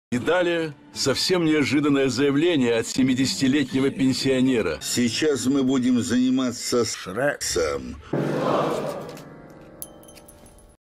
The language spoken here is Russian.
И далее совсем неожиданное заявление от 70-летнего пенсионера. Сейчас мы будем заниматься сексом.